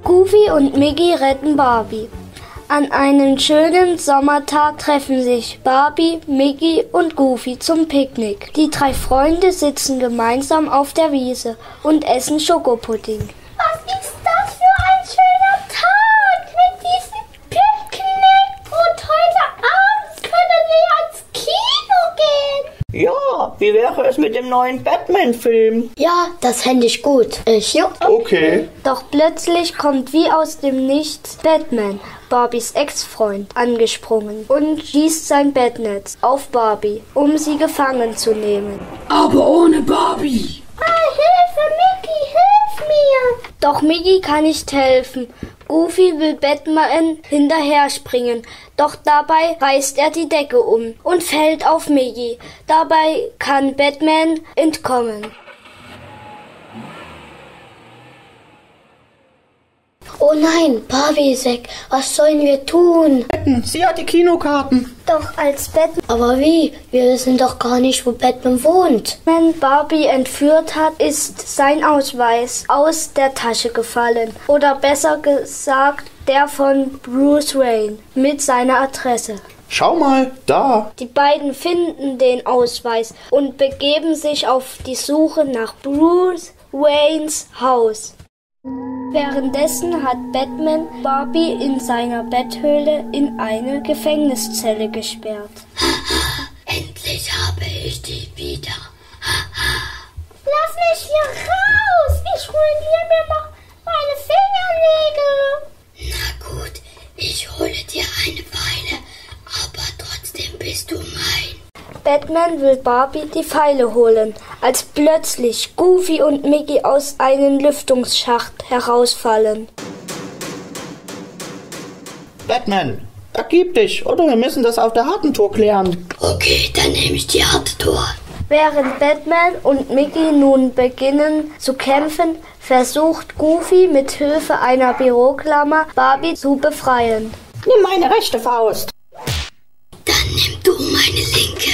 Goofy und Mickey retten Barbie. An einem schönen Sommertag treffen sich Barbie, Mickey und Goofy zum Picknick. Die 3 Freunde sitzen gemeinsam auf der Wiese und essen Schokopudding. Was ist das für ein schöner Tag mit diesem Picknick? Und heute Abend können wir ans Kino gehen. Ja, wie wäre es mit dem neuen Batman-Film? Ja, das fände ich gut. Ja. Okay. Doch plötzlich kommt wie aus dem Nichts Batman, Barbies Ex-Freund, angesprungen und schießt sein Bettnetz auf Barbie, um sie gefangen zu nehmen. Aber ohne Barbie. Hilfe, Mickey, hilf mir! Doch Mickey kann nicht helfen. Goofy will Batman hinterher springen, doch dabei reißt er die Decke um und fällt auf Mickey. Dabei kann Batman entkommen. Oh nein, Barbie ist weg. Was sollen wir tun? Sie hat die Kinokarten. Doch als Batman Aber wie? Wir wissen doch gar nicht, wo Batman wohnt. Barbie entführt hat, ist sein Ausweis aus der Tasche gefallen. Oder besser gesagt, der von Bruce Wayne mit seiner Adresse. Schau mal, da. Die beiden finden den Ausweis und begeben sich auf die Suche nach Bruce Waynes Haus. Währenddessen hat Batman Barbie in seiner Betthöhle in eine Gefängniszelle gesperrt. Endlich habe ich dich wieder. Lass mich hier raus! Ich ruiniere mir noch meine Fingernägel. Na gut, ich hole dir eine Weile, aber trotzdem bist du mein. Batman will Barbie die Pfeile holen, als plötzlich Goofy und Mickey aus einem Lüftungsschacht herausfallen. Batman, ergib dich, oder wir müssen das auf der harten Tour klären. Okay, dann nehme ich die harte Tour. Während Batman und Mickey nun beginnen zu kämpfen, versucht Goofy mit Hilfe einer Büroklammer Barbie zu befreien. Nimm meine rechte Faust. Dann nimm du meine linke.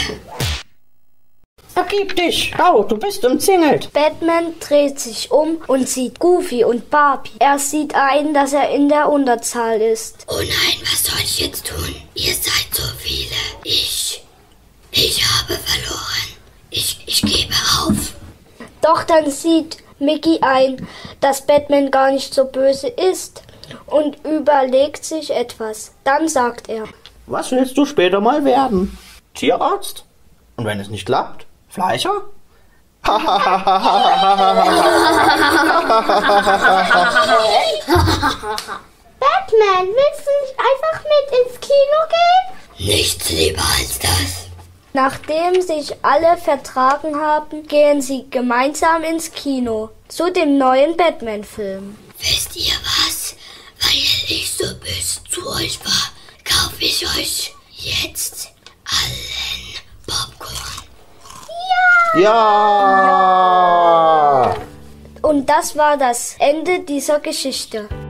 Ergib dich. Schau, du bist umzingelt. Batman dreht sich um und sieht Goofy und Barbie. Er sieht ein, dass er in der Unterzahl ist. Oh nein, was soll ich jetzt tun? Ihr seid so viele. Ich habe verloren. Ich gebe auf. Doch dann sieht Mickey ein, dass Batman gar nicht so böse ist und überlegt sich etwas. Dann sagt er: Was willst du später mal werden? Tierarzt? Und wenn es nicht klappt, Fleischer? Batman, willst du nicht einfach mit ins Kino gehen? Nichts lieber als das. Nachdem sich alle vertragen haben, gehen sie gemeinsam ins Kino zu dem neuen Batman-Film. Wisst ihr was? Weil ich so böse zu euch war, kaufe ich euch jetzt allen Popcorn. Ja! Und das war das Ende dieser Geschichte.